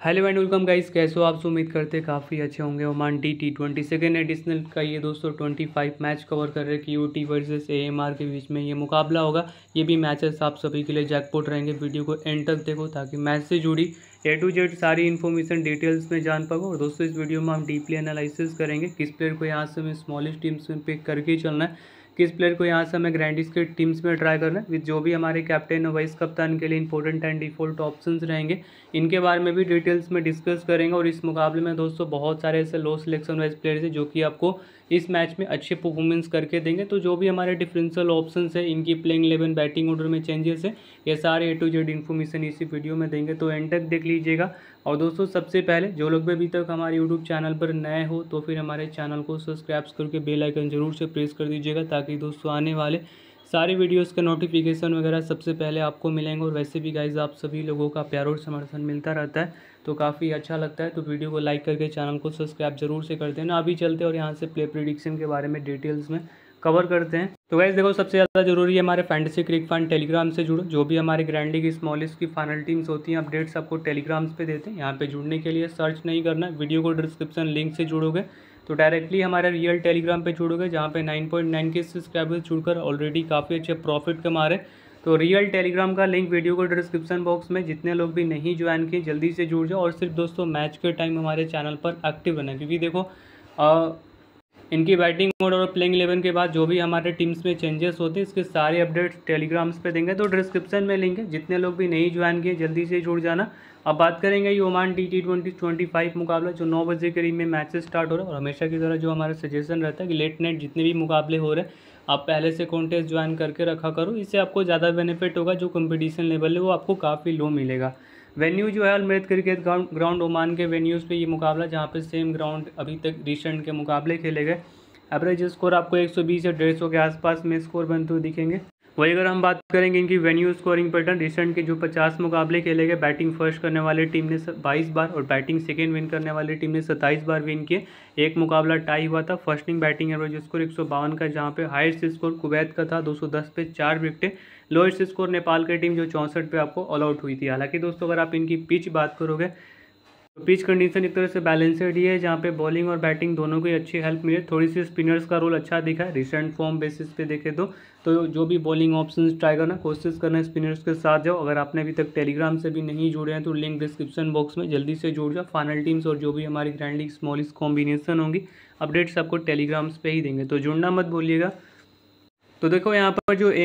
Hello and welcome guys, कैसे हो आप? उम्मीद करते काफ़ी अच्छे होंगे। ओमान T20 सेकेंड एडिशनल का ये दोस्तों 25 मैच कवर कर रहे हैं। QT वर्सेस AMR के बीच में ये मुकाबला होगा। ये भी मैचेस आप सभी के लिए जैकपॉट रहेंगे। वीडियो को एंड तक देखो ताकि मैच से जुड़ी A to Z सारी इन्फॉर्मेशन डिटेल्स में जान पाओ। और दोस्तों इस वीडियो में हम डीपली एनालिसिस करेंगे किस प्लेयर को यहाँ से हमें स्मॉलेस्ट टीम्स में पिक करके चलना है, किस प्लेयर को यहाँ से हमें ग्रैंडिस के टीम्स में ट्राई करना है, विद जो भी हमारे कैप्टन और वाइस कप्तान के लिए इंपॉर्टेंट एंड डिफॉल्ट ऑप्शंस रहेंगे, इनके बारे में भी डिटेल्स में डिस्कस करेंगे। और इस मुकाबले में दोस्तों बहुत सारे ऐसे लो सिलेक्शन वाइज प्लेयर्स हैं जो कि आपको इस मैच में अच्छे परफॉर्मेंस करके देंगे। तो जो भी हमारे डिफरेंशियल ऑप्शंस है, इनकी प्लेइंग 11 बैटिंग ऑर्डर में चेंजेस है, ये सारे A to Z इन्फॉर्मेशन इसी वीडियो में देंगे, तो एंड तक देख लीजिएगा। और दोस्तों सबसे पहले जो लोग भी अभी तक हमारे यूट्यूब चैनल पर नए हो तो फिर हमारे चैनल को सब्सक्राइब करके बेल आइकन जरूर से प्रेस कर दीजिएगा ताकि दोस्तों आने वाले सारे वीडियोस का नोटिफिकेशन वगैरह सबसे पहले आपको मिलेंगे। और वैसे भी गाइज आप सभी लोगों का प्यार और समर्थन मिलता रहता है तो काफ़ी अच्छा लगता है, तो वीडियो को लाइक करके चैनल को सब्सक्राइब जरूर से कर देना। अभी चलते हैं और यहाँ से प्ले प्रिडिक्शन के बारे में डिटेल्स में कवर करते हैं। तो गाइस देखो, सबसे ज़्यादा जरूरी है हमारे फैंटेसी क्रिक फन टेलीग्राम से जुड़ो। जो भी हमारे ग्रैंड लीग स्मॉलेस्ट की फाइनल टीम्स होती हैं, अपडेट्स आपको टेलीग्राम्स पे देते हैं। यहाँ पे जुड़ने के लिए सर्च नहीं करना, वीडियो को डिस्क्रिप्शन लिंक से जुड़ोगे तो डायरेक्टली हमारे रियल टेलीग्राम पे जुड़ोगे, जहाँ पे 9.9 के सब्सक्राइबर्स जुड़कर ऑलरेडी काफ़ी अच्छे प्रॉफिट कमा रहे। तो रियल टेलीग्राम का लिंक वीडियो को डिस्क्रिप्शन बॉक्स में, जितने लोग भी नहीं ज्वाइन किए जल्दी से जुड़ जाओ। और सिर्फ दोस्तों मैच के टाइम हमारे चैनल पर एक्टिव रहना, क्योंकि देखो इनकी बैटिंग मोड और प्लेइंग 11 के बाद जो भी हमारे टीम्स में चेंजेस होते हैं, इसके सारे अपडेट्स टेलीग्राम्स पे देंगे, तो डिस्क्रिप्शन में लिंक है। जितने लोग भी नहीं ज्वाइन किए जल्दी से जुड़ जाना। अब बात करेंगे ये ओमान T20 25 मुकाबला जो 9 बजे करीब में मैचेस स्टार्ट हो रहा है। और हमेशा की तरह जो हमारा सजेशन रहता है कि लेट नाइट जितने भी मुकाबले हो रहे हैं आप पहले से कॉन्टेस्ट ज्वाइन करके रखा करो, इससे आपको ज़्यादा बेनिफिट होगा। जो कंपटीशन लेवल है वो आपको काफ़ी लो मिलेगा। वेन्यू जो है अलमरत क्रिकेट ग्राउंड ओमान के वेन्यूज़ पे ये मुकाबला, जहाँ पे सेम ग्राउंड अभी तक रिसेंट के मुकाबले खेले गए। एवरेज स्कोर आपको 120 या 150 के आसपास में स्कोर बनते हुए दिखेंगे। वही अगर हम बात करेंगे इनकी वेन्यू स्कोरिंग पैटर्न, रिसेंट के जो 50 मुकाबले खेले गए, बैटिंग फर्स्ट करने वाली टीम ने 22 बार और बैटिंग सेकेंड विन करने वाली टीम ने 27 बार विन किए। एक मुकाबला टाई हुआ था। फर्स्टिंग बैटिंग एवरेज स्कोर 152 का, जहाँ पे हाईएस्ट स्कोर कुवैत का था 210 पे 4 विकेटें। लोएस्ट स्कोर नेपाल की टीम जो 64 पे आपको ऑल आउट हुई थी। हालांकि दोस्तों अगर आप इनकी पिच बात करोगे तो पिच कंडीशन एक तरह से बैलेंसड ही है, जहाँ पे बॉलिंग और बैटिंग दोनों को ही अच्छी हेल्प मिले। थोड़ी सी स्पिनर्स का रोल अच्छा दिखा है रिसेंट फॉर्म बेसिस पे देखे तो जो भी बॉलिंग ऑप्शंस ट्राई करना, कोशिश करना स्पिनर्स के साथ जाओ। अगर आपने अभी तक टेलीग्राम से भी नहीं जुड़े हैं तो लिंक डिस्क्रिप्शन बॉक्स में, जल्दी से जुड़ जाओ। फाइनल टीम्स और जो भी हमारी ग्रैंड लीग स्मॉलेस्ट कॉम्बिनेशन होंगी, अपडेट्स आपको टेलीग्राम्स पे ही देंगे, तो जुड़ना मत भूलिएगा। तो देखो यहाँ पर जो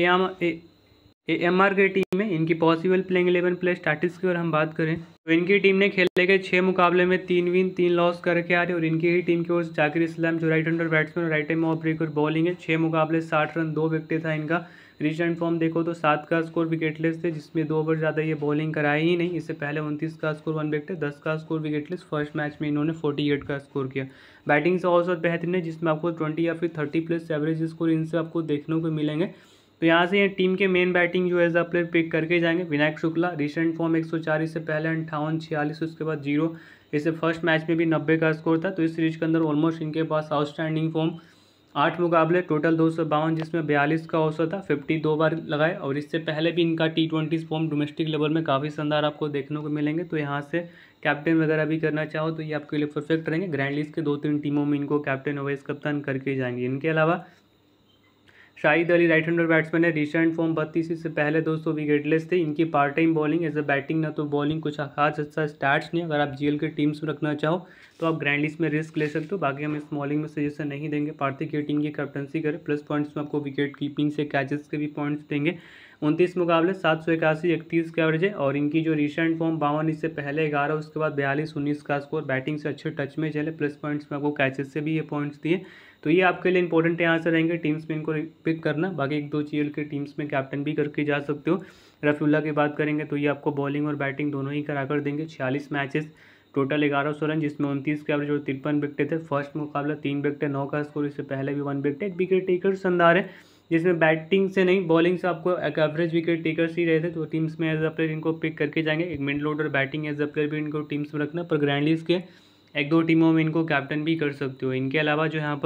AMR की टीम है, इनकी पॉसिबल प्लेइंग 11 प्ले स्टैटिस्टिक्स की अगर हम बात करें तो इनकी टीम ने खेले गए 6 मुकाबले में 3 विन 3 लॉस करके आ रही है। और इनकी ही टीम की ओर से जाकिर इस्लाम जो राइट हैंडर बैट्समैन और right hand off breaker bowling है। 6 मुकाबले 60 रन 2 विकेट था इनका। रिसेंट फॉर्म देखो तो 7 का स्कोर विकेटलेस थे, जिसमें 2 ओवर ज़्यादा ये बॉलिंग कराई ही नहीं। इससे पहले 29 का स्कोर 1 विकेट, 10 का स्कोर विकेटलेस। फर्स्ट मैच में इन्होंने 48 का स्कोर किया। बैटिंग से औसत बेहतरीन है, जिसमें आपको 20 या फिर 30 प्लस एवरेज स्कोर इनसे आपको देखने को मिलेंगे। तो यहाँ से ये टीम के मेन बैटिंग जो एज अ प्लेयर पिक करके जाएंगे विनायक शुक्ला। रिसेंट फॉर्म 104, इससे पहले 58, 46, उसके बाद 0। इससे फर्स्ट मैच में भी 90 का स्कोर था। तो इस सीरीज के अंदर ऑलमोस्ट इनके पास आउटस्टैंडिंग फॉर्म 8 मुकाबले टोटल 252, जिसमें 42 का औसत था, 52 बार लगाए। और इससे पहले भी इनका T20 फॉर्म डोमेस्टिक लेवल में काफ़ी शानदार आपको देखने को मिलेंगे। तो यहाँ से कैप्टन वगैरह भी करना चाहो तो ये आपके लिए परफेक्ट रहेंगे। ग्रैंड लीग के 2-3 टीमों में इनको कैप्टन और वाइस कप्तान करके जाएंगे। इनके अलावा Shahid Ali right hander batsman है। रिसेंट फॉर्म 32, इससे पहले दोस्तों विकेटलेस थे। इनकी part time bowling as a batting ना तो बॉलिंग कुछ खास अच्छा स्टैट्स नहीं। अगर आप GL के टीम्स में रखना चाहो तो आप ग्रैंड लीग में रिस्क ले सकते हो। बाकी हम स्मॉलिंग में सजेशन नहीं देंगे। पार्थी की टीम की कैप्टनसी करें। प्लस पॉइंट्स में आपको विकेट कीपिंग से कैचेस के भी पॉइंट्स देंगे। 29 मुकाबले 781, 31 का एवरेज है। और इनकी जो रिसेंट फॉर्म 52, इससे पहले 11, उसके बाद 42, 19 का स्कोर। बैटिंग से अच्छे टच में चले। प्लस पॉइंट्स में आपको कैचेस से भी ये पॉइंट्स दिए। तो ये आपके लिए इंपॉर्टेंट यहाँ से रहेंगे टीम्स में इनको पिक करना। बाकी 1-2 GL के टीम्स में कैप्टन भी करके जा सकते हो। रफीउल्लाह की बात करेंगे तो ये आपको बॉलिंग और बैटिंग दोनों ही करा कर देंगे। 46 मैचेस टोटल 1100 रन, जिसमें 29 के एवरेज और 53 विकेट थे। फर्स्ट मुकाबला 3 विकेट 9 का स्कोर, इससे पहले भी 1 विकेट। एक विकेट टेकर शानदार है, जिसमें बैटिंग से नहीं बॉलिंग से आपको एक एवरेज विकेट टेकर्स ही रहे थे। तो टीम्स में एज अ प्लेयर इनको पिक करके जाएंगे। एक middle order batting as a player भी इनको टीम्स में रखना, पर ग्रैंड लीग के 1-2 टीमों में इनको कैप्टन भी कर सकते हो। इनके अलावा जो यहाँ पर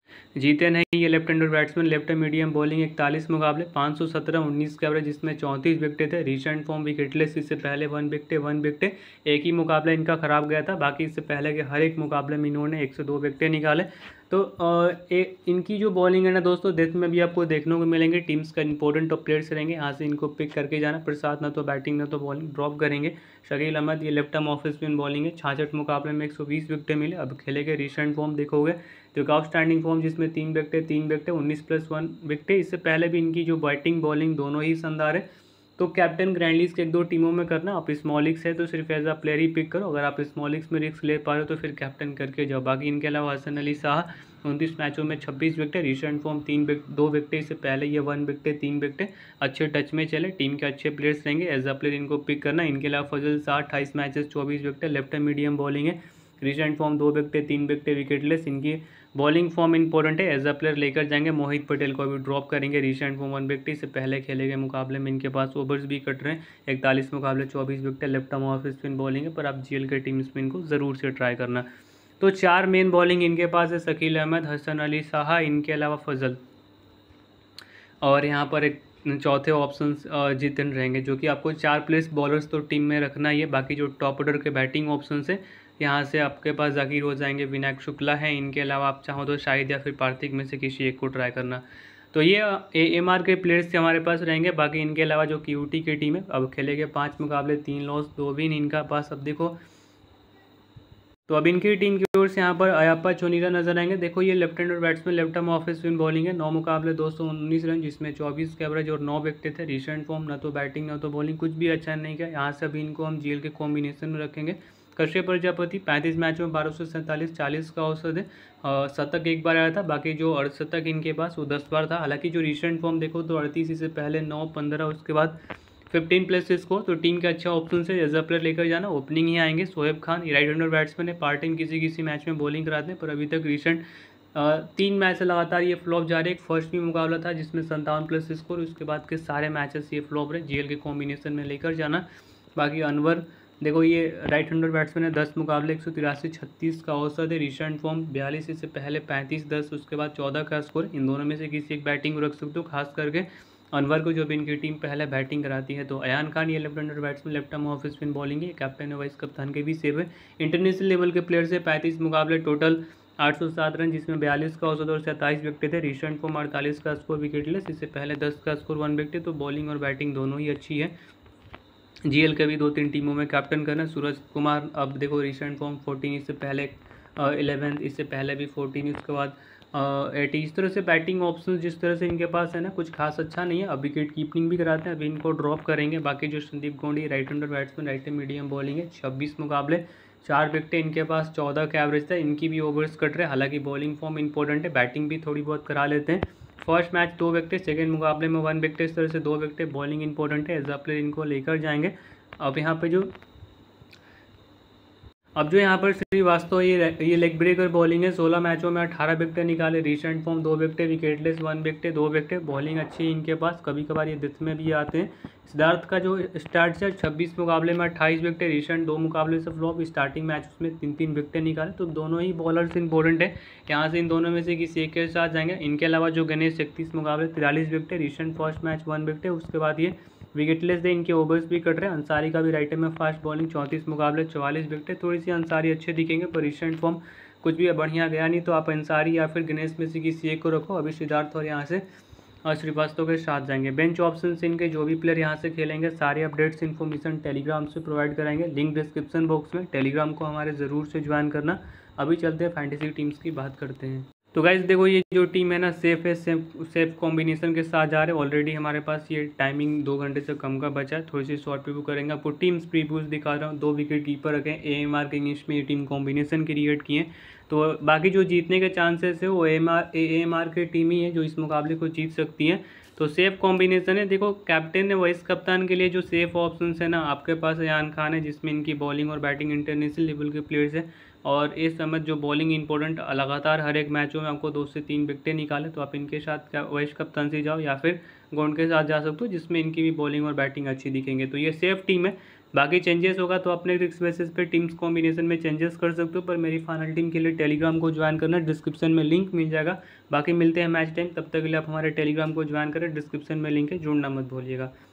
जीते नहीं ये left hander batsman. Left medium bowling 41 मुकाबले 517 19 के एवरेज, जिसमें 34 विकेटें थे। रिसेंट फॉर्म विकेटलेस, इससे पहले 1 विकेट। एक ही मुकाबला इनका खराब गया था, बाकी इससे पहले के हर एक मुकाबले में इन्होंने 102 विकेटें निकाले। तो इनकी जो बॉलिंग है ना दोस्तों, डेथ में भी आपको देखने को मिलेंगे। टीम्स का इंपॉर्टेंट टॉप प्लेयर्स रहेंगे, यहाँ से इनको पिक करके जाना। प्रसाद ना तो बैटिंग ना तो बॉलिंग ड्रॉप करेंगे। शकील अहमद ये left arm off spin bowling है। 66 मुकाबले में 120 विकेटें मिले। अब खेलेंगे रिसेंट फॉर्म देखोगे तो आउटस्टैंडिंग फॉर्म, जिसमें 3 विकेटें 19+1 विकेटें। इससे पहले भी इनकी जो बैटिंग बॉलिंग दोनों ही शानदार है। तो कैप्टन ग्रैंडलीज के 1-2 टीमों में करना। आप स्मॉलिक्स है तो सिर्फ एज अ प्लेयर ही पिक करो। अगर आप स्मॉलिक्स में रिस्क ले पा रहे हो तो फिर कैप्टन करके जाओ। बाकी इनके अलावा हसन अली शाह 29 मैचों में 26 विकेटें। Recent form 2 विकेटें। इससे पहले ये 1 विकेट 3 विकेटें। अच्छे टच में चले, टीम के अच्छे प्लेयर्स रहेंगे। एज अ प्लेयर इनको पिक करना। इनके अलावा फजल शाह 28 मैचेस 24 विकेटें। लेफ्ट मीडियम बॉलिंग है। रिसेंट फॉर्म 2 विकेटें 3 विकेटें विकेटलेस। इनकी बॉलिंग फॉर्म इंपॉर्टेंट है। एज अ प्लेयर लेकर जाएंगे। मोहित पटेल को भी ड्रॉप करेंगे। Recent form 1 wicket. इससे पहले खेले गए मुकाबले में इनके पास ओवर्स भी कट रहे हैं। 41 मुकाबले 24 wicket. Left arm off spin bowling है, पर आप जीएल के टीम स्पिन को ज़रूर से ट्राई करना। तो 4 मेन बॉलिंग इनके पास है। शकील अहमद, हसन अली शाह, इनके अलावा फजल, और यहाँ पर एक चौथे ऑप्शन जितिन रहेंगे, जो कि आपको 4 प्लेस बॉलर्स तो टीम में रखना ही है। बाकी जो टॉप ऑर्डर के बैटिंग ऑप्शन है, यहाँ से आपके पास जाकिर हो जाएंगे, विनायक शुक्ला है। इनके अलावा आप चाहो तो शाहिद या फिर पार्थिक में से किसी एक को ट्राई करना। तो ये एएमआर के प्लेयर्स हमारे पास रहेंगे। बाकी इनके अलावा जो क्यूटी की टीम है, अब खेलेंगे 5 मुकाबले 3 लॉस 2 विन इनका पास। अब देखो तो अब इनकी टीम की ओर से यहाँ पर अयप्पा चोनीरा नजर आएंगे। देखो ये left hander batsman, left arm off spin bowling है। 9 मुकाबले 219 रन, जिसमें 24 के एवरेज और 9 विकेट थे। रिसेंट फॉर्म ना तो बैटिंग ना तो बॉलिंग, कुछ भी अच्छा नहीं किया। यहाँ से अभी इनको हम जीएल के कॉम्बिनेशन में रखेंगे। कश्यप प्रजापति 35 मैचों में 1247 40 का औसत है। शतक एक बार आया था, बाकी जो अर्धशतक इनके पास वो 10 बार था। हालांकि जो रिसेंट फॉर्म देखो तो 38, इससे पहले 9 15, उसके बाद 15+ स्कोर। तो टीम का अच्छा ऑप्शन है। एज अ प्लेयर लेकर जाना। ओपनिंग ही आएंगे Shoaib Khan, right hander batsman है। पार्ट टाइम किसी मैच में बॉलिंग कराते हैं, पर अभी तक रिसेंट 3 मैच लगातार ये फ्लॉप जा रहे हैं। एक फर्स्ट भी मुकाबला था जिसमें 57+ स्कोर, उसके बाद के सारे मैचेस ये फ्लॉप रहे। जीएल के कॉम्बिनेशन में लेकर जाना। बाकी अनवर देखो ये राइट हैंडर बैट्समैन है। 10 मुकाबले 183 36 का औसत है। रिसेंट फॉर्म 42, इससे पहले 35 10, उसके बाद 14 का स्कोर। इन दोनों में से किसी एक बैटिंग को रख सकते हो, खास करके अनवर को, जो भी इनकी टीम पहले बैटिंग कराती है। तो अयान खान ये left hander batsman, left arm off spin bowling है। कैप्टन है, वाइस कप्तान के भी सेव है। इंटरनेशनल लेवल के प्लेयर से 35 मुकाबले टोटल 807 रन, जिसमें 42 का औसत और 27 विकेट थे। रिसेंट फॉर्म 48 का स्कोर विकेटलेस, इससे पहले 10 का स्कोर 1 विकेट। तो बॉलिंग और बैटिंग दोनों ही अच्छी है। जीएल के भी 2-3 टीमों में कैप्टन करना। सूरज कुमार अब देखो रिसेंट फॉर्म 14, इससे पहले 11, इससे पहले भी 14, उसके बाद 80। इस तरह से बैटिंग ऑप्शन जिस तरह से इनके पास है ना, कुछ खास अच्छा नहीं है। अब विकेट कीपिंग भी कराते हैं, अभी इनको ड्रॉप करेंगे। बाकी जो Sandeep Gondi right hander batsman, right medium bowling है। 26 मुकाबले 4 विकेटें इनके पास, 14 का एवरेज था। इनकी भी ओवर्स कट रहे। हालांकि बॉलिंग फॉर्म इंपॉर्टेंट है, बैटिंग भी थोड़ी बहुत करा लेते हैं। फर्स्ट मैच 2 विकेट, सेकेंड मुकाबले में 1 विकेट, इस तरह से 2 विकेट। बॉलिंग इंपॉर्टेंट है, एज अ प्लेयर इनको लेकर जाएंगे। अब यहाँ पर श्रीवास्तव ये लेग ब्रेकर बॉलिंग है। 16 मैचों में 18 विकेट निकाले। Recent form 2 wicket wicketless, 1 wicket 2 wicket. Bowling अच्छी है इनके पास, कभी कभार ये डेथ में भी आते हैं। सिद्धार्थ का जो स्टार्ट है 26 मुकाबले में 28 विकेट। रिसेंट 2 मुकाबले से फ्लॉप। स्टार्टिंग मैच उसमें 3 विकेट निकाले। तो दोनों ही बॉलर्स इंपॉर्टेंट है, यहाँ से इन दोनों में से किसी एक के साथ जाएंगे। इनके अलावा जो गणेश 31 मुकाबले 43 wicket. Recent first match 1 wicket, उसके बाद ये विकेटलेस दे। इनके ओवर्स भी कट रहे हैं। अंसारी का भी राइट में फास्ट बॉलिंग, 34 मुकाबले 44 विकेट। थोड़ी सी अंसारी अच्छे दिखेंगे, पर रिसेंट फॉर्म कुछ भी बढ़िया गया नहीं। तो आप अंसारी या फिर गणेश में से किसी एक को रखो। अभी सिद्धार्थ और यहाँ से श्रीवास्तव के साथ जाएंगे। बेंच ऑप्शन से इनके जो भी प्लेयर यहाँ से खेलेंगे, सारे अपडेट्स इन्फॉर्मेशन टेलीग्राम से प्रोवाइड कराएंगे। लिंक डिस्क्रिप्शन बॉक्स में। टेलीग्राम को हमारे ज़रूर से ज्वाइन करना। अभी चलते हैं फैंटेसी टीम्स की बात करते हैं। तो गाइज देखो ये जो टीम है ना, सेफ कॉम्बिनेशन के साथ जा रहे हैं। ऑलरेडी हमारे पास ये टाइमिंग 2 घंटे से कम का बचा है। थोड़ी सी शॉर्ट प्रीव्यू करेंगे। आपको टीम्स प्रीव्यूज दिखा रहा हूँ। 2 विकेट कीपर रखें। एएमआर के इंग्लिश में ये टीम कॉम्बिनेशन क्रिएट किए। तो बाकी जो जीतने के चांसेस है वो एएमआर की टीम ही है जो इस मुकाबले को जीत सकती है। तो सेफ कॉम्बिनेशन है। देखो कैप्टन है, वाइस कप्तान के लिए जो सेफ ऑप्शन है ना, आपके पास अयान खान है, जिसमें इनकी बॉलिंग और बैटिंग इंटरनेशनल लेवल के प्लेयर्स है। और इस समय जो बॉलिंग इंपॉर्टेंट, लगातार हर एक मैचों में आपको 2 से 3 विकेटें निकाले। तो आप इनके साथ वाइस कप्तान से जाओ, या फिर गॉन्ड के साथ जा सकते हो, जिसमें इनकी भी बॉलिंग और बैटिंग अच्छी दिखेंगे। तो ये सेफ टीम है। बाकी चेंजेस होगा तो अपने रिक्स बेसिस पे टीम्स कॉम्बिनेशन में चेंजेस कर सकते हो, पर मेरी फाइनल टीम के लिए टेलीग्राम को ज्वाइन करना, डिस्क्रिप्शन में लिंक मिल जाएगा। बाकी मिलते हैं मैच टाइम, तब तक के लिए आप हमारे टेलीग्राम को ज्वाइन करें, डिस्क्रिप्शन में लिंक है, जुड़ना मत भूलिएगा।